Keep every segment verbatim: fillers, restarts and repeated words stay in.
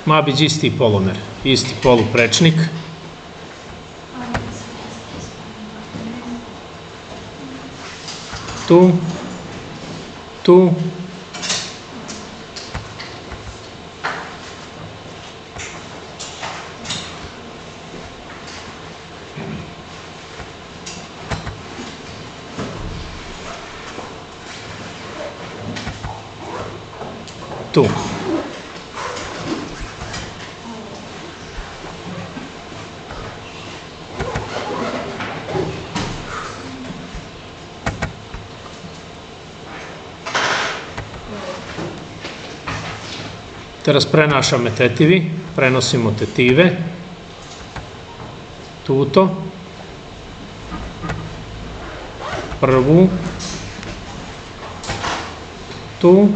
Mabić isti polomer, isti poluprečnik. Tu, tu, tu. Teraz prenašame tetivi, prenosimo tetive, tuto, prvu, tu,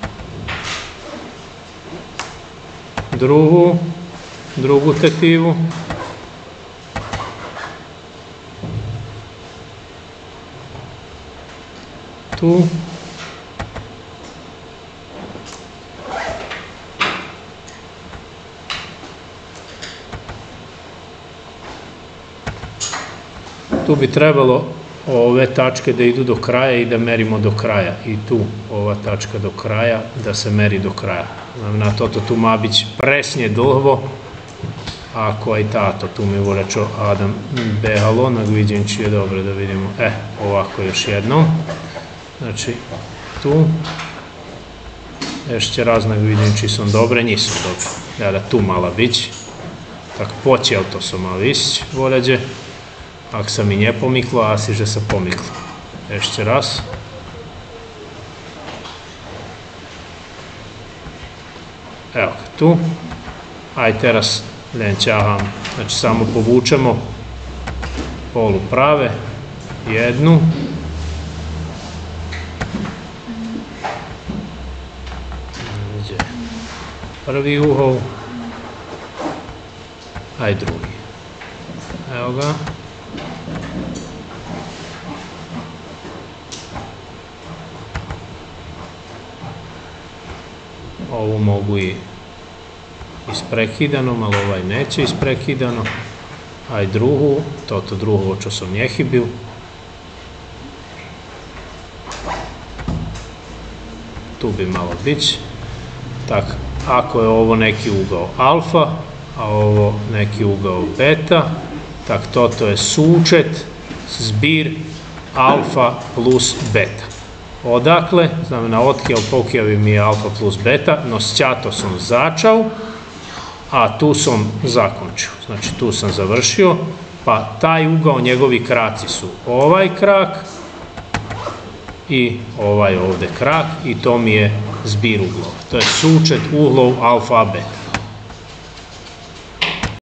drugu, drugu tetivu, tu, tu bi trebalo ove tačke da idu do kraja i da merimo do kraja. I tu ova tačka do kraja, da se meri do kraja. Na toto tu má byť presne dlho, ako aj táto. Tu mi vole čo Adam behalo, nak vidím, či je dobre da vidimo. E, ovako još jednom. Znači, tu. Ešte raz, nak vidím, či som dobre. Nisam dobre. Ja da tu mala byť. Tak počeo to som mal ísť, voľađe. Ak sa mi nepomiklo, asi že sa pomiklo. Ešte raz. Evo ga tu. Aj teraz len ťahám. Znači samo povučemo polu prave. Jednu. Prvi uhol. Aj drugi. Evo ga. Ovo mogu i isprekidano, ali ovaj neće isprekidano. Aj drugu, toto drugo čo som nehybil. Tu bi malo byť. Tak, ako je ovo neki ugao alfa, a ovo neki ugao beta, tak toto je súčet, zbir alfa plus beta. Odakle, znamená odkiaľ pokiaľ mi je alfa plus beta, no sťato som začal, a tu som zakončio. Znači tu sam završio, pa taj ugao, njegovi kraci su ovaj krak i ovaj ovde krak i to mi je zbir uglova. To je súčet uglov alfa a beta.